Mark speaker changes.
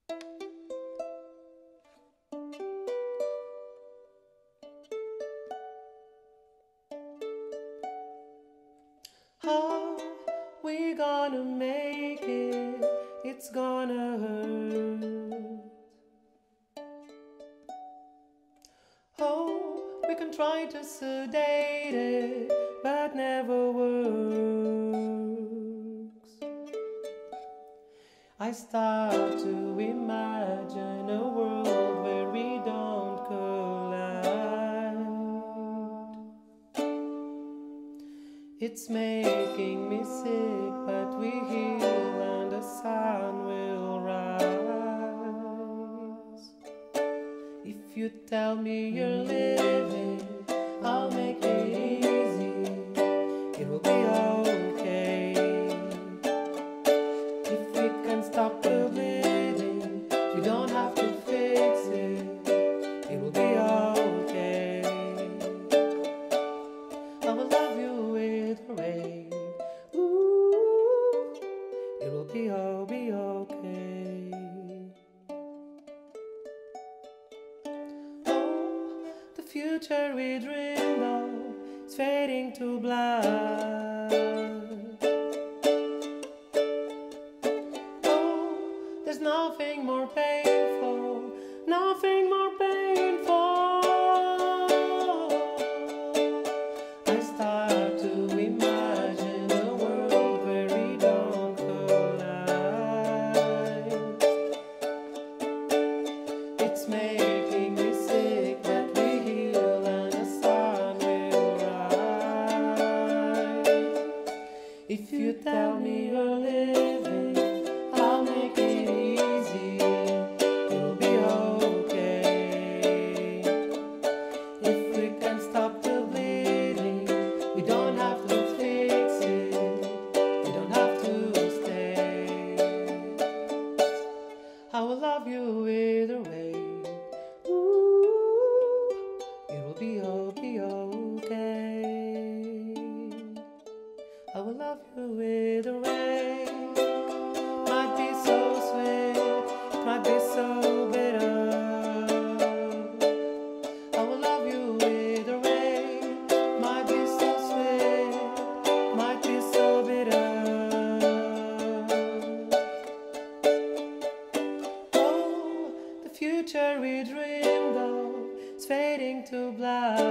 Speaker 1: How we gonna make it? It's gonna hurt. Oh, we can try to sedate it, but never works. I start to imagine a world where we don't collide. It's making me sick, but we heal and the sun will rise. If you tell me you're living, I'll make it easy. It will be okay. If we can stop the bleeding, we don't have to fix it. It will be okay. I will love you with the rain. Ooh, it will be okay. Oh, the future we dreamed of is fading to black. Oh, there's nothing more painful, nothing more painful. I start to imagine a world where we don't collide. It's making me sick, but we heal and the sun will rise. If you tell me you're living, I'll make it easy. It'll be okay. If we can stop the bleeding, we don't have to fix it. We don't have to stay. I will love you either way. Ooh, it will be okay. I will love you either way. Might be so sweet, might be so bitter. I will love you either way. Might be so sweet, might be so bitter. Oh, the future we dreamed of is fading to black.